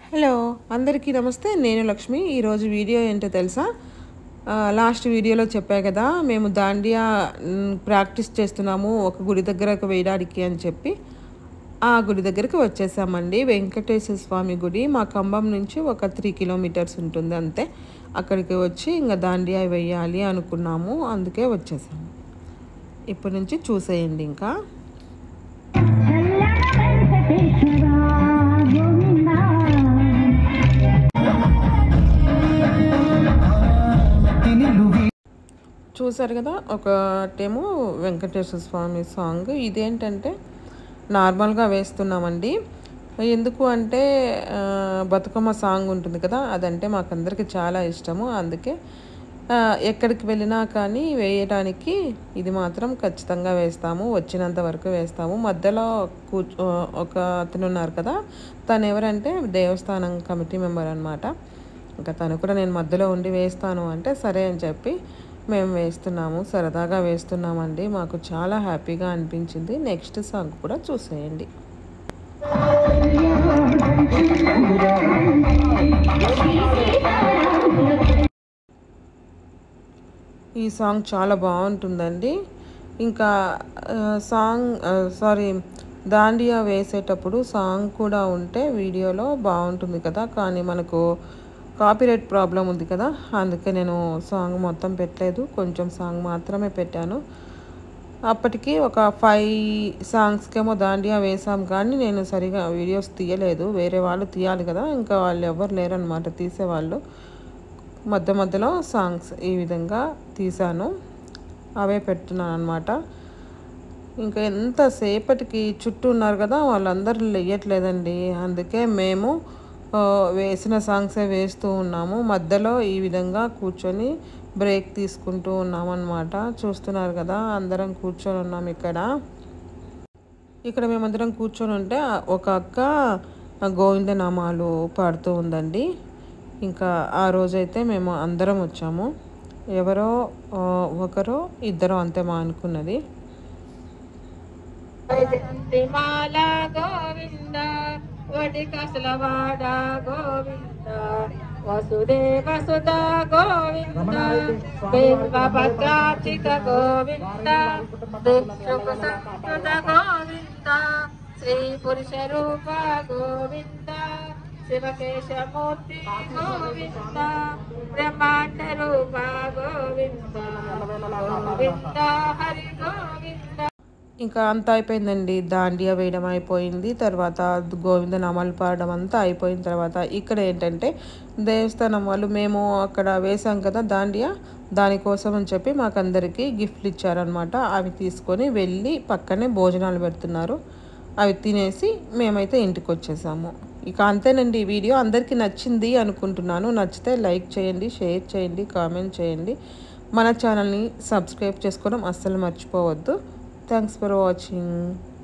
Hello అందరికీ నమస్తే. నేను లక్ష్మి. ఈరోజు వీడియో ఏంటో తెలుసా? లాస్ట్ వీడియోలో చెప్పా కదా, మేము దాండియా ప్రాక్టీస్ చేస్తున్నాము ఒక గుడి దగ్గరకు వేయడానికి అని చెప్పి ఆ గుడి దగ్గరికి వచ్చేసామండి. వెంకటేశ్వర స్వామి గుడి మా ఖమ్మం నుంచి ఒక 3 కిలోమీటర్స్ ఉంటుంది అంతే. అక్కడికి వచ్చి ఇంకా దాండియా వేయాలి అనుకున్నాము, అందుకే వచ్చేసాము. ఇప్పటి నుంచి చూసేయండి. ఇంకా చూసారు కదా, ఒకటేమో వెంకటేశ్వర స్వామి సాంగ్. ఇదేంటంటే నార్మల్గా వేస్తున్నామండి. ఎందుకు అంటే బతుకమ్మ సాంగ్ ఉంటుంది కదా, అదంటే మాకందరికి చాలా ఇష్టము. అందుకే ఎక్కడికి వెళ్ళినా కానీ వేయడానికి ఇది మాత్రం ఖచ్చితంగా వేస్తాము. వచ్చినంత వరకు వేస్తాము. మధ్యలో ఒక అతను ఉన్నారు కదా, తను ఎవరంటే దేవస్థానం కమిటీ మెంబర్ అనమాట. ఇంకా తను కూడా నేను మధ్యలో ఉండి వేస్తాను అంటే సరే అని చెప్పి మేము వేస్తున్నాము. సరదాగా వేస్తున్నామండి. మాకు చాలా హ్యాపీగా అనిపించింది. నెక్స్ట్ సాంగ్ కూడా చూసేయండి. ఈ సాంగ్ చాలా బాగుంటుందండి. ఇంకా దాండియా వేసేటప్పుడు సాంగ్ కూడా ఉంటే వీడియోలో బాగుంటుంది కదా, కానీ మనకు కాపీరైట్ ప్రాబ్లం ఉంది కదా, అందుకే నేను సాంగ్ మొత్తం పెట్టలేదు, కొంచెం సాంగ్ మాత్రమే పెట్టాను. అప్పటికి ఒక 5 సాంగ్స్కేమో దాండియా వేసాం, కానీ నేను సరిగా వీడియోస్ తీయలేదు. వేరే వాళ్ళు తీయాలి కదా, ఇంకా వాళ్ళు ఎవరు లేరనమాట తీసేవాళ్ళు. మధ్య మధ్యలో సాంగ్స్ ఈ విధంగా తీసాను, అవే పెడుతున్నాను అనమాట. ఇంకా ఎంతసేపటికి చుట్టూ ఉన్నారు కదా, వాళ్ళందరూ లేయట్లేదండి. అందుకే మేము వేసిన సాంగ్సే వేస్తూ ఉన్నాము. మధ్యలో ఈ విధంగా కూర్చొని బ్రేక్ తీసుకుంటూ ఉన్నాము అనమాట. చూస్తున్నారు కదా, అందరం కూర్చొని ఉన్నాం ఇక్కడ మేమందరం కూర్చొని ఉంటే ఒక అక్క గోవిందనామాలు పాడుతూ ఉందండి. ఇంకా ఆ రోజైతే మేము అందరం వచ్చాము. ఎవరో ఒకరో ఇద్దరో అంతే మా అనుకున్నది. వసుదేవ సుధా గోవింద బిల్వపత్రార్చిత గోవింద దిక్షుపసంస్కృత గోవింద శ్రీ పురుష రూప గోవింద శివకేశమూర్తి గోవింద బ్రహ్మాండ రూప గోవింద గోవింద హరి గోవింద. ఇంకా అంతా అయిపోయిందండి. దాండియా వేయడం అయిపోయింది. తర్వాత గోవిందనామాలు పాడడం అంతా అయిపోయిన తర్వాత ఇక్కడ ఏంటంటే దేవస్థానం వాళ్ళు మేము అక్కడ వేసాం కదా దాండియా, దానికోసం అని చెప్పి మాకందరికీ గిఫ్ట్లు ఇచ్చారనమాట. అవి తీసుకొని వెళ్ళి పక్కనే భోజనాలు పెడుతున్నారు. అవి తినేసి మేమైతే ఇంటికి వచ్చేసాము. ఇక అంతేనండి. ఈ వీడియో అందరికీ నచ్చింది అనుకుంటున్నాను. నచ్చితే లైక్ చేయండి, షేర్ చేయండి, కామెంట్ చేయండి. మన ఛానల్ని సబ్స్క్రైబ్ చేసుకోవడం అస్సలు మర్చిపోవద్దు. Thanks for watching.